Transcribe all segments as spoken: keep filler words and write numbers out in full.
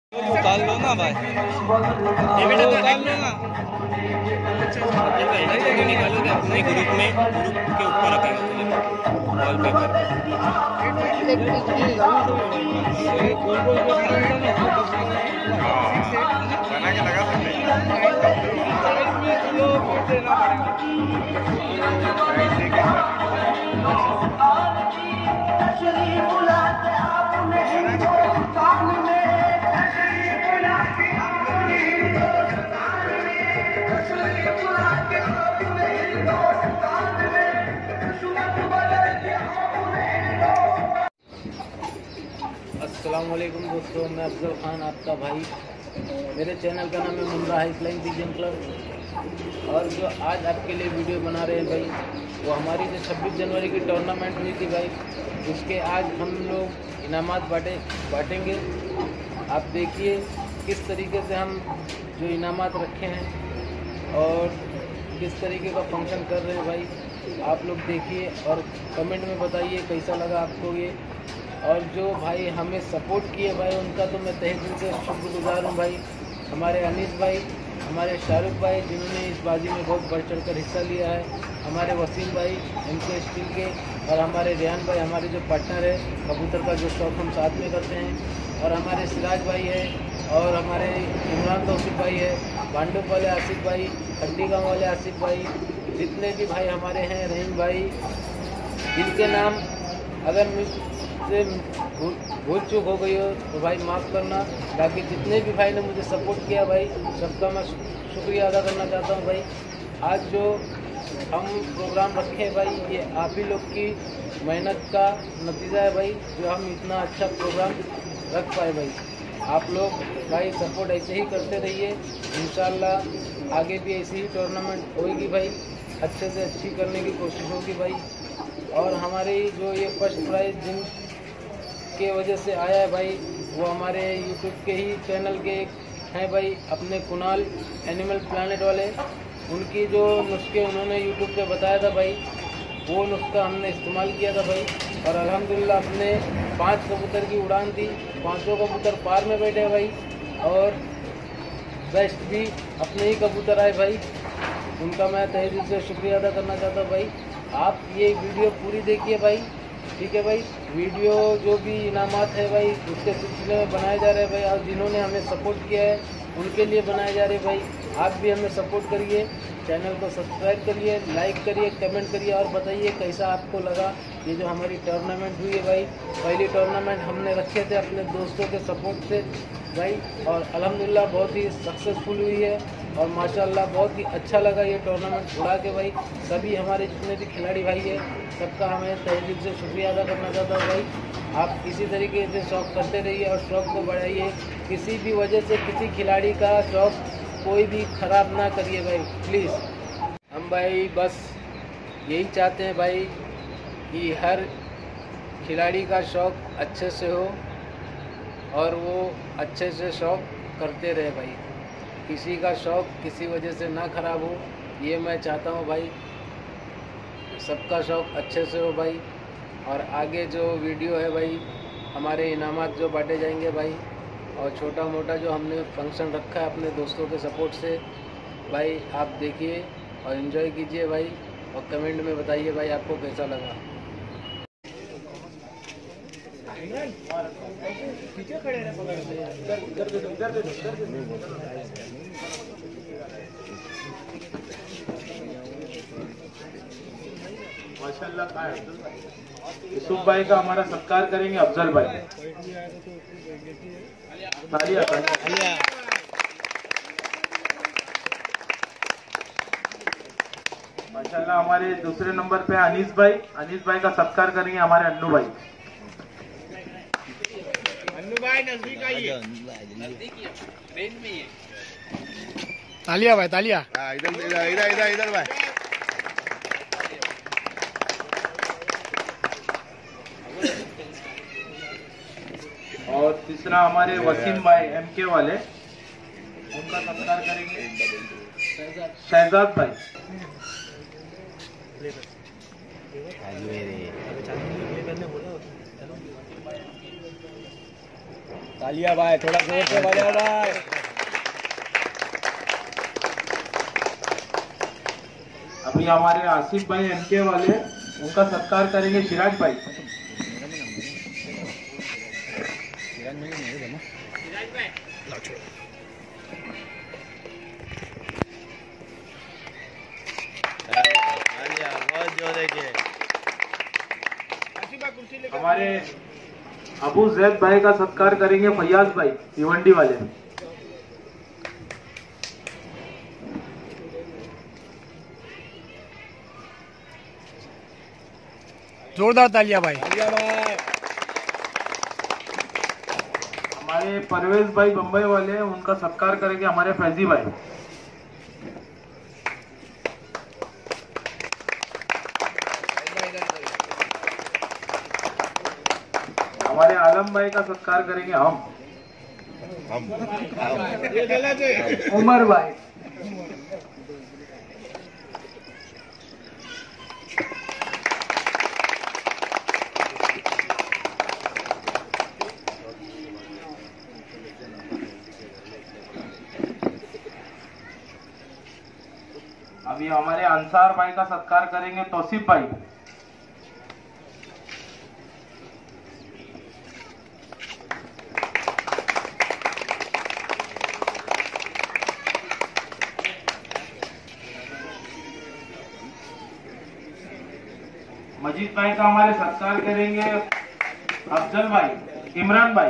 निकाल लो ना भाई, ये बेटा तो निकाल लो ना। अच्छा अच्छा ये कहना है कि निकालोगे अपने ग्रुप में, ग्रुप के ऊपर रखेगा वॉलपेपर। गोल गोल जो बना के लगा सकते हैं। अस्सलाम वालेकुम दोस्तों, मैं अफजल खान आपका भाई। मेरे चैनल का नाम है Mundra high flying pigeon club. और जो आज आपके लिए वीडियो बना रहे हैं भाई, वो हमारी जो छब्बीस जनवरी की टूर्नामेंट हुई थी भाई, उसके आज हम लोग इनामात बांटे बांटेंगे। आप देखिए किस तरीके से हम जो इनामात रखे हैं और किस तरीके का फंक्शन कर रहे हैं भाई, आप लोग देखिए और कमेंट में बताइए कैसा लगा आपको ये। और जो भाई हमें सपोर्ट किए भाई, उनका तो मैं तहे दिल से शुक्रगुजार हूँ भाई। हमारे अनीस भाई, हमारे शाहरुख भाई जिन्होंने इस बाजी में बहुत बढ़ चढ़ कर हिस्सा लिया है, हमारे वसीम भाई एम के स्टील के, और हमारे रेहान भाई हमारे जो पार्टनर है कबूतर का जो शौक हम साथ में करते हैं, और हमारे सिराज भाई है, और हमारे इमरान तौसीफ भाई है, बांडुप वाले आसिफ भाई, खड्डी गाँव वाले आसिफ भाई, जितने भी भाई हमारे हैं, रहीम भाई, जिनके नाम अगर मुझसे भूल चूक हो गई हो तो भाई माफ़ करना। बाकी जितने भी भाई ने मुझे सपोर्ट किया भाई, सबका मैं शुक्रिया अदा करना चाहता हूँ भाई। आज जो हम प्रोग्राम रखे हैं भाई, ये आप ही लोग की मेहनत का नतीजा है भाई, जो हम इतना अच्छा प्रोग्राम रख पाए भाई। आप लोग भाई सपोर्ट ऐसे ही करते रहिए, इंशाल्लाह आगे भी ऐसी ही टूर्नामेंट होएगी भाई, अच्छे से अच्छी करने की कोशिश होगी भाई। और हमारे जो ये फर्स्ट प्राइज़ जिन के वजह से आया है भाई, वो हमारे यूट्यूब के ही चैनल के एक हैं भाई, अपने कुणाल एनिमल प्लानेट वाले। उनकी जो नुस्खे उन्होंने यूट्यूब पे बताया था भाई, वो नुस्खा हमने इस्तेमाल किया था भाई, और अल्हम्दुलिल्लाह अपने पांच कबूतर की उड़ान थी, पांचों कबूतर पार में बैठे भाई, और बेस्ट भी अपने ही कबूतर आए भाई। उनका मैं तहे दिल से शुक्रिया अदा करना चाहता हूँ भाई। आप ये वीडियो पूरी देखिए भाई, ठीक है भाई। वीडियो जो भी इनामात है भाई, उसके सिलसिले में बनाए जा रहे हैं भाई, और जिन्होंने हमें सपोर्ट किया है उनके लिए बनाए जा रहे हैं भाई। आप भी हमें सपोर्ट करिए, चैनल को सब्सक्राइब करिए, लाइक करिए, कमेंट करिए, और बताइए कैसा आपको लगा ये जो हमारी टूर्नामेंट हुई है भाई। पहली टूर्नामेंट हमने रखे थे अपने दोस्तों के सपोर्ट से भाई, और अल्हम्दुलिल्लाह बहुत ही सक्सेसफुल हुई है, और माशाल्लाह बहुत ही अच्छा लगा ये टूर्नामेंट उड़ा के भाई। सभी हमारे जितने भी खिलाड़ी भाई है, सबका हमें तहे दिल से शुक्रिया अदा करना चाहता हूँ भाई। आप इसी तरीके से शौक़ करते रहिए और शौक़ को बढ़ाइए। किसी भी वजह से किसी खिलाड़ी का शौक़ कोई भी ख़राब ना करिए भाई, प्लीज़। हम भाई बस यही चाहते हैं भाई कि हर खिलाड़ी का शौक़ अच्छे से हो, और वो अच्छे से शौक़ करते रहे भाई। किसी का शौक़ किसी वजह से ना ख़राब हो, ये मैं चाहता हूँ भाई। सबका शौक़ अच्छे से हो भाई। और आगे जो वीडियो है भाई, हमारे इनामात जो बांटे जाएंगे भाई, और छोटा मोटा जो हमने फंक्शन रखा है अपने दोस्तों के सपोर्ट से भाई, आप देखिए और इन्जॉय कीजिए भाई, और कमेंट में बताइए भाई आपको कैसा लगा। माशाल्लाह का है यूसुफ भाई का हमारा सत्कार करेंगे अफजल भाई। तालियां तालियां। माशाल्लाह हमारे दूसरे नंबर पे अनीस भाई, अनीस भाई का सत्कार करेंगे हमारे अन्नू भाई। अन्नू भाई नजदीक आइए, ट्रेन में ही है। तालिया भाई तालिया। इधर इधर इधर इधर इधर भाई। और तीसरा हमारे वसीम भाई एम के वाले, उनका सत्कार करेंगे शहजाद भाई। तालिया भाई, थोड़ा जोर से बजाओ भाई। अभी हमारे आसिफ भाई एमके वाले, उनका सत्कार करेंगे सिराज भाई। हमारे अबू जैद भाई का सत्कार करेंगे फैयाज भाई भिवंडी वाले। जोरदार तालियां भाई। तालिया भाई। हमारे परवेज भाई बम्बई वाले, उनका सत्कार करेंगे हमारे फैजी भाई। हमारे आलम भाई का सत्कार करेंगे हम हम उमर भाई। अभी हमारे अंसार भाई का सत्कार करेंगे तौसीफ भाई। मजीद भाई का हमारे सत्कार करेंगे अफजल भाई, इमरान भाई।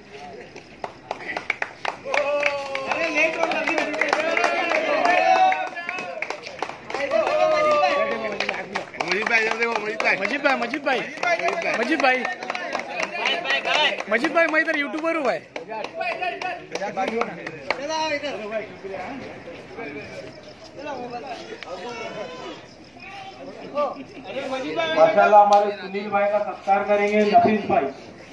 मजीद भाई मजीद भाई मजीद भाई मजीद भाई मैं इधर यूट्यूबर हूँ भाई। माशाल्लाह हमारे सुनील भाई का सत्कार करेंगे नफीस भाई।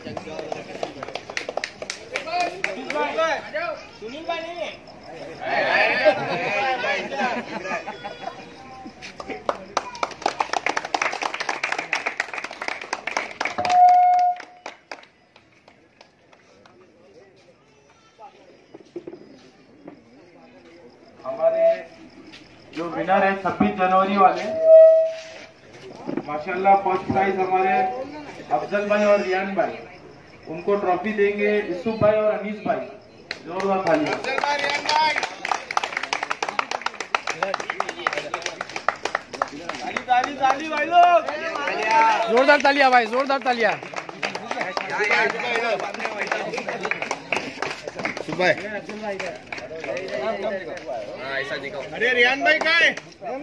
सुनील भाई नहीं है। हमारे जो विनर है छब्बीस जनवरी वाले, माशाल्लाह फर्स्ट प्राइज हमारे अफजल भाई और रियान भाई, उनको ट्रॉफी देंगे यूसुफ भाई और अनीस भाई। जोरदार तालियां। ताली ताली भाई लोग, जोरदार तालियां भाई, जोरदार तालियां। अरे रियान भाई कहाँ है?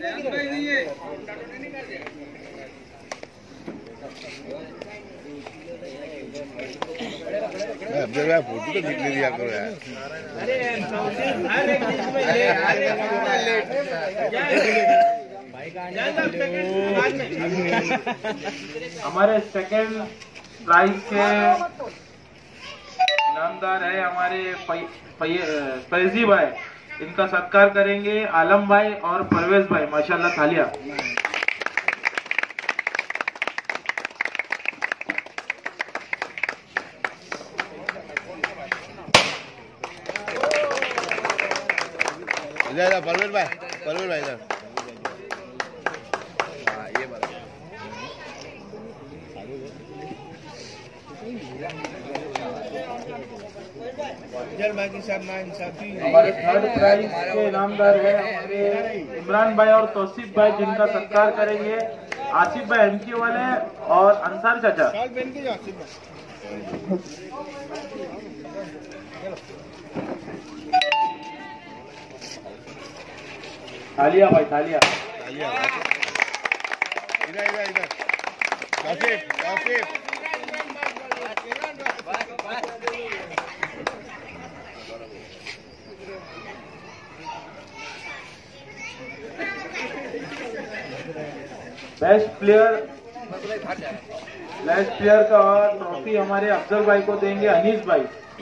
अब्दुल भाई फोटो तो खींच लिया करो यार। हमारे सेकंड प्राइज के इनामदार है हमारे फैजी भाई, इनका सत्कार करेंगे आलम भाई और परवेज भाई। माशाल्लाह तालियां। इधर परवेज भाई, परवेज भाई इधर। हमारे थर्ड प्राइज के इनामदार है हमारे इमरान भाई और तौसीफ भाई, जिनका सत्कार करेंगे आसिफ भाई एमके वाले और अंसार चाचा। तालिया भाई तालिया। इधर इधर इधर Kashif Kashif. Best player best player का ट्रॉफी हमारे अफजल भाई को देंगे अनीस भाई।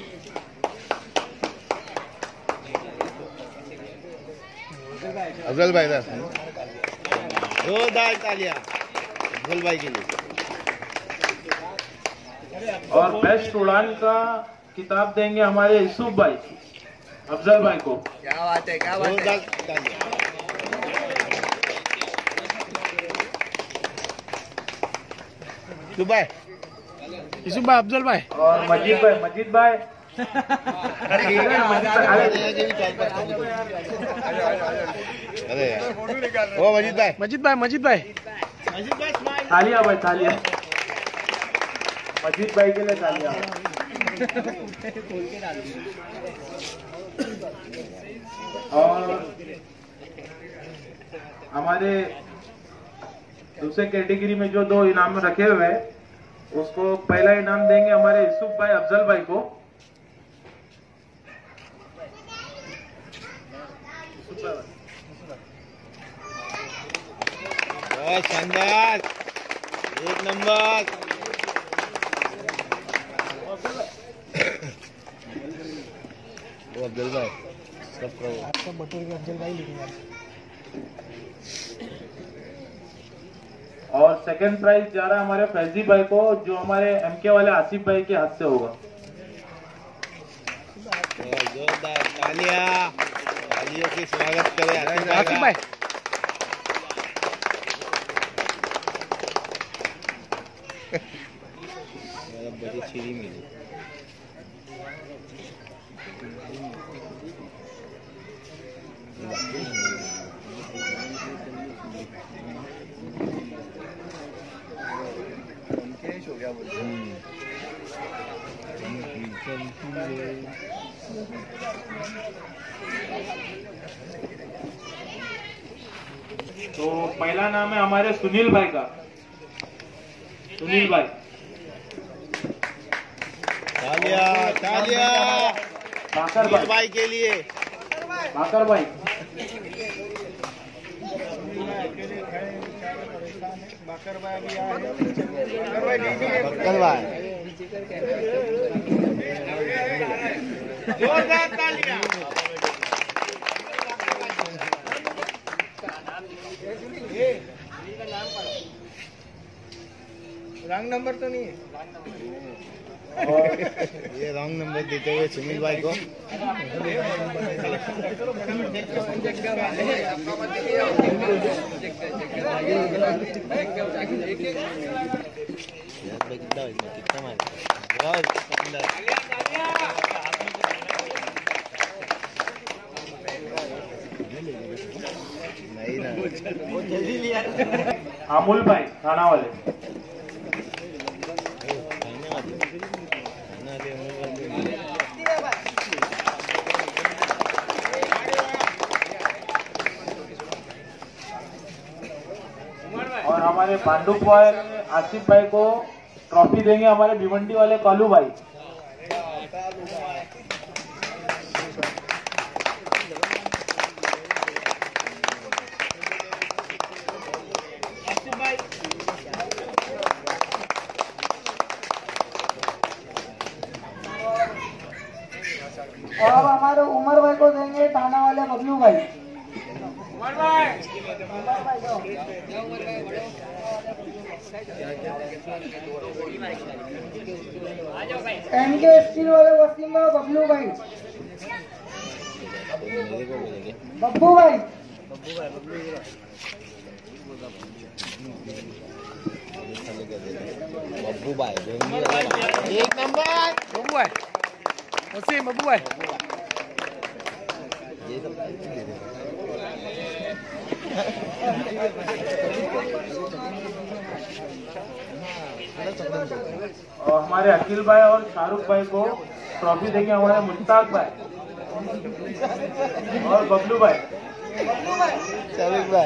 अफजल भाई इधर। जोरदार तालियां अफजल भाई के लिए। और बेस्ट उड़ान का किताब देंगे हमारे यूसुफ भाई अफजल भाई को। क्या बात है, क्या बात है। दुबई यूसुफ भाई अफजल भाई और मजीद भाई मजीद भाई अरे वो मजीद भाई मजीद भाई मजीद भाई तालिया भाई तालिया मजीद भाई के लिए तालिया। और हमारे दूसरे कैटेगरी में जो दो इनाम रखे हुए हैं उसको पहला इनाम देंगे हमारे यूसुफ भाई अफजल भाई को। बहुत शानदार, एक नंबर। वो अफजल भाई सब करो आपका बटोर के अफजल भाई लिखेंगे। और सेकंड प्राइज जा रहा है हमारे फैजी भाई को जो हमारे एमके वाले आसिफ भाई के हाथ से होगा। जोरदार तालियां, तालियों की स्वागत करें आसिफ भाई। बड़ी छीरी मिली। हो गया तो पहला नाम है हमारे सुनील भाई का। सुनील भाई तालिया तालिया भाकर भाई भाई के लिए। भाकर भाई बकर भाई भी आए। बकर भाई जोरदार तालियां। रंग नंबर तो नहीं है। ये रॉन्ग नंबर देते हुए सुनील भाई को कितना मार नहीं ना जल्दी लिया। अमूल भाई थाना वाले और हमारे पांडुप भाई आसिफ भाई को ट्रॉफी देंगे हमारे भिवंडी वाले कालू भाई। और अब हमारे उमर भाई को देंगे थाना वाले बबलू भाई। एम के स्टील वाले वसीम भाई बबलू भाई बब्बू भाई बब्बू भाई एक नंबर। बब्बू भाई वसीम बब्बू भाई और हमारे अखिल भाई और शाहरुख भाई को ट्रॉफी देंगे हमारे मुश्ताक भाई और बबलू भाई। शाहरुख भाई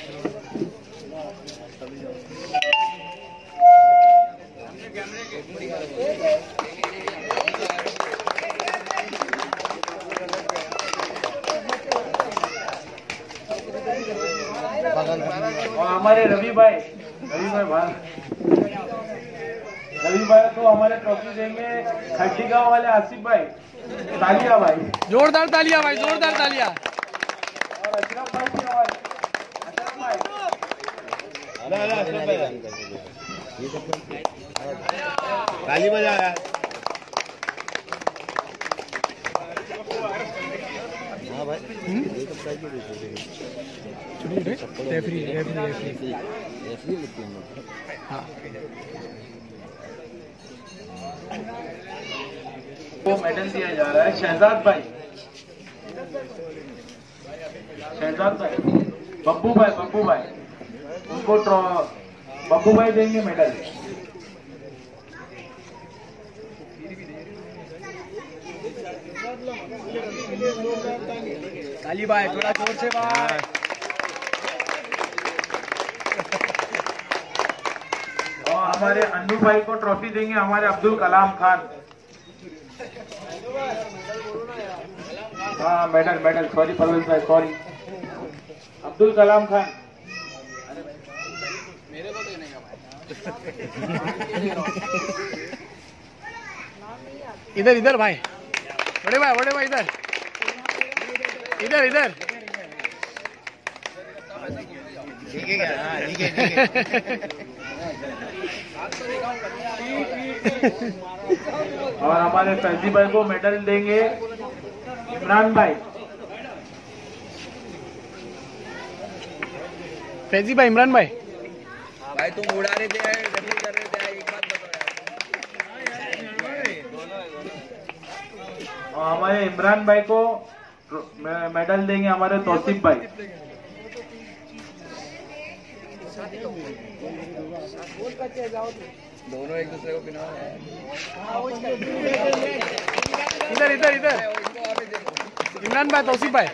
और हमारे रवि भाई रवि भाई भाई रवि भाई को हमारे ट्रॉफी देंगे खड्डी गांव वाले आसिफ भाई। तालिया भाई जोरदार तालियां भाई जोरदार तालियां। और अशरफ भाई भी हमारे अशरफ भाई ताली बजा रहा है। रेफरी रेफरी रेफरी हाँ को मेडल दिया जा रहा है शहजाद भाई, शहजाद भाई, बब्बू भाई, बब्बू भाई उनको ट्रॉ बब्बू भाई देंगे मेडल। ताली भाई, थोड़ा जोर से भाई। और हमारे अन्नू भाई को ट्रॉफी देंगे हमारे अब्दुल कलाम खान। हाँ मेडल मेडल, सॉरी परवेज भाई, सॉरी अब्दुल कलाम खान। मेरे को देने का भाई। इधर इधर भाई, बड़े भाई, बड़े भाई इधर इधर इधर। ठीक है क्या? हाँ ठीक है ठीक है। और हमारे फैजी भाई को मेडल देंगे इमरान भाई। फैजी भाई, इमरान भाई। भाई तुम उड़ा रहे थे, डबल कर रहे थे, एक बात बताओ यार। और हमारे इमरान भाई को मेडल देंगे हमारे तौसीफ भाई। दोनों एक दूसरे को पिना इधर इधर इधर, इमरान भाई, तौसीफ भाई।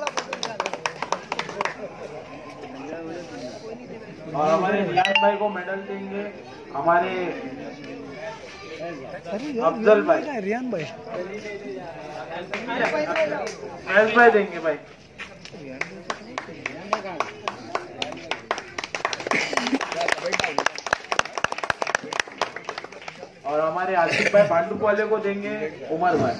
और हमारे इमरान भाई को मेडल देंगे हमारे अफजल भाई, रियान भाई। फैज भाई देंगे भाई। और हमारे आसिफ भाई भांडुप वाले को देंगे उमर भाई।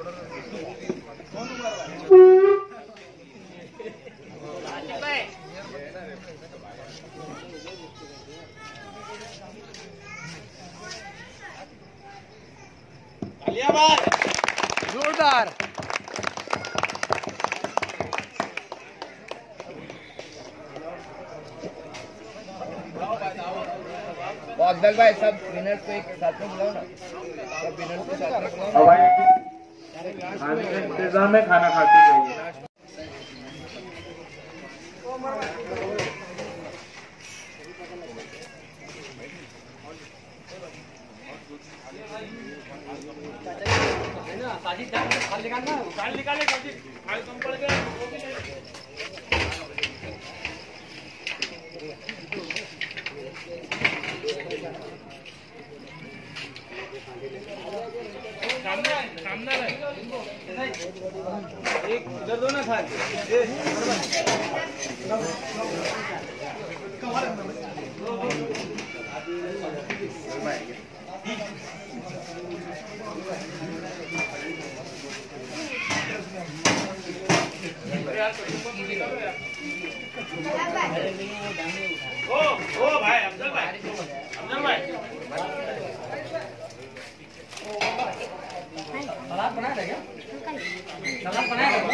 जोरदार। अफजल भाई, सब विनर्स को एक साथ में बुलाओ ना, सब विनर्स को साथ में बुलाओ। और भाई खाने के इंतजाम में खाना खाते जाइए। इधर दो ना खाली। ओ ओ भाई अफजल भाई, अफजल भाई सलाद बनाया था क्या? सलाद बनाया था?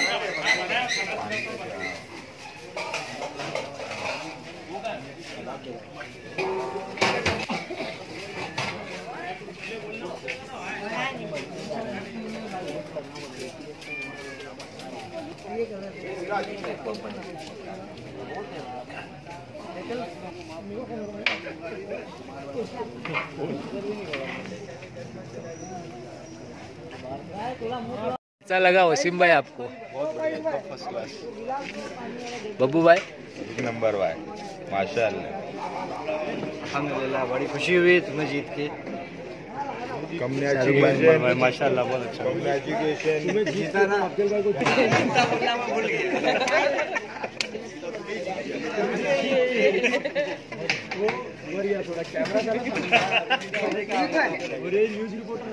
अच्छा लगा वसीम भाई आपको? बहुत बढ़िया, फर्स्ट क्लास। बब्बू भाई? एक नंबर भाई, माशाल्लाह। अल्हम्दुलिल्लाह, बड़ी खुशी हुई तुम्हें जीत के। कमने भाई माशाल्लाह, बहुत अच्छा। कमने एजुकेशन जीता ना अब्दुल भाई को, जीता बोलना मैं भूल गया। थोड़ा कैमरा का न्यूज रिपोर्टर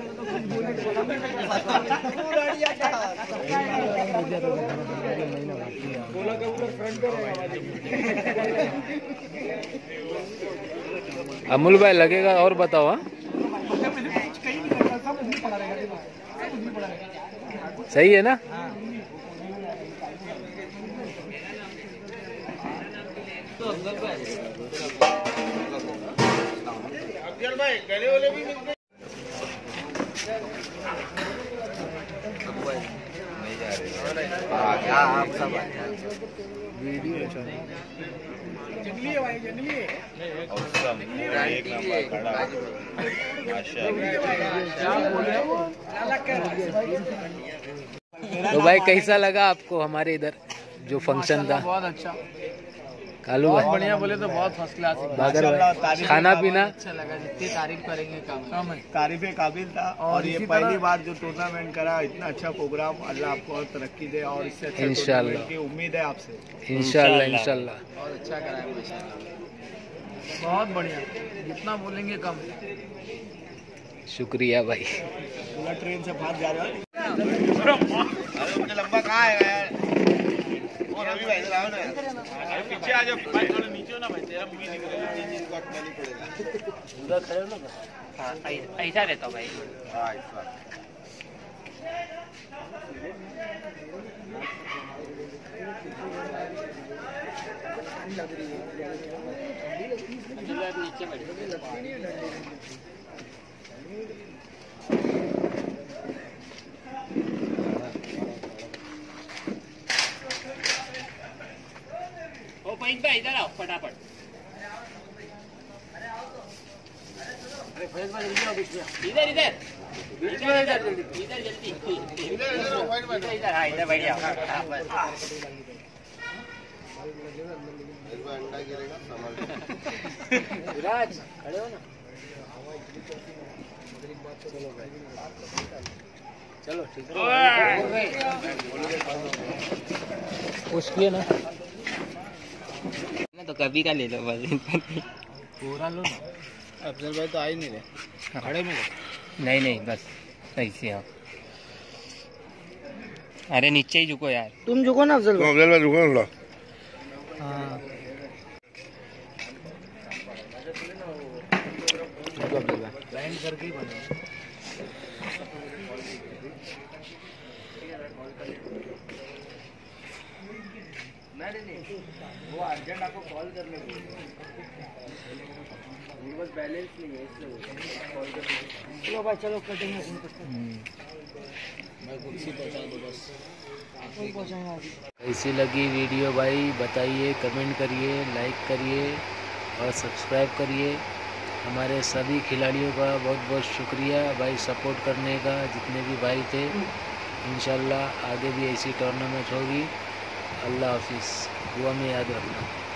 बोला का पूरा फ्रंट पे। अमूल भाई लगेगा और बताओ। हाँ सही है ना? आप सब औसम, एक नंबर खड़ा माशाल्लाह। तो भाई कैसा लगा आपको हमारे इधर जो फंक्शन था? बहुत अच्छा, कालू भाई बढ़िया बोले तो बहुत फर्स्ट क्लास है। बागर भाई खाना पीना अच्छा लगा, जितनी तारीफ करेंगे कम कम है। तारीफ काबिल था और ये पहली बार जो टूर्नामेंट करा, इतना अच्छा प्रोग्राम, अल्लाह आपको और तरक्की दे और इससे अच्छा इंशाल्लाह टूर्नामेंट की उम्मीद है आपसे। इंशाल्लाह इंशाल्लाह। बहुत अच्छा करा है माशाल्लाह, बहुत बढ़िया, जितना बोलेंगे कम। शुक्रिया भाई। पूरा ट्रेन से भाग जा रहा है। मुझे लंबा कहाँ है यार? वो रवि भाई इधर आओ ना, अरे पीछे आ जाओ भाई, थोड़ा नीचे हो ना भाई, तेरा मुझे दिख रहा है, इनको अटना नहीं पड़ेगा। पूरा खड़े हो ना? हाँ ऐसा रहता भाई। हाँ इस बार नीचे बैठ ओ पैंक भाई इधर आओ फटाफट। इधर इधर इधर इधर जल्दी इधर जल्दी इधर इधर हाँ इधर बैठ जाओ। हाँ बस अंडा गिरेगा समझ। विराज खड़े हो ना? चलो ठीक है, खुश किए ना तो कभी का ले लो बस। पूरा लो ना। अफजल भाई तो आ ही नहीं रहे, खड़े मिले। नहीं नहीं बस ऐसे आओ। अरे नीचे ही झुको यार। तुम झुको ना अफजल भाई। अफजल भाई रुको थोड़ा। हाँ बैंड करके ही बना। वो अर्जेंट आपको कॉल करने को बस बैलेंस नहीं है इसलिए कॉल करने। चलो भाई चलो कटेंगे। मैं कुर्सी पहुंचा दो बस। कैसी लगी वीडियो भाई बताइए, कमेंट करिए, लाइक करिए और सब्सक्राइब करिए। हमारे सभी खिलाड़ियों का बहुत बहुत शुक्रिया भाई सपोर्ट करने का, जितने भी भाई थे। इंशाल्लाह आगे भी ऐसी टूर्नामेंट होगी। अल्लाह हाफिज़, दुआ में याद रखना।